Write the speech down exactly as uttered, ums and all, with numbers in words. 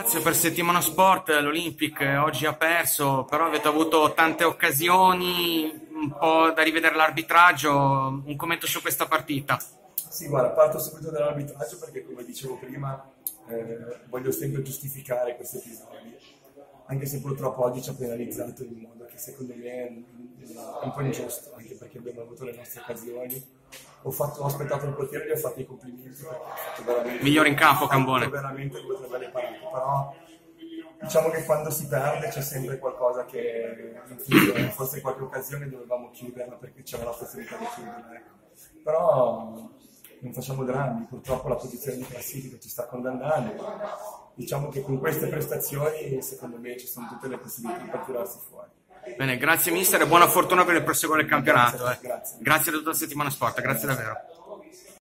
Inizio per Settimana Sport, l'Olympic eh, oggi ha perso, però avete avuto tante occasioni, un po' da rivedere l'arbitraggio, un commento su questa partita. Sì, guarda, parto subito dall'arbitraggio perché, come dicevo prima, eh, voglio sempre giustificare questi episodi, anche se purtroppo oggi ci ha penalizzato in modo che secondo me è un, è un po' ingiusto, anche perché abbiamo avuto le nostre occasioni. Ho, fatto, ho aspettato il portiere e gli ho fatto i complimenti perché ha fatto veramente, Migliore in campo, ha fatto Cambone. veramente due o tre belle parate, però diciamo che quando si perde c'è sempre qualcosa che influisce, forse qualche occasione dovevamo chiuderla perché c'era la possibilità di chiuderla, ecco. Però non facciamo drammi, purtroppo la posizione di classifica ci sta condannando. Diciamo che con queste prestazioni secondo me ci sono tutte le possibilità per tirarsi fuori. Bene, grazie mister e buona fortuna per il proseguo del campionato. Grazie, eh. grazie. Grazie a tutta la Settimana Sport, grazie davvero.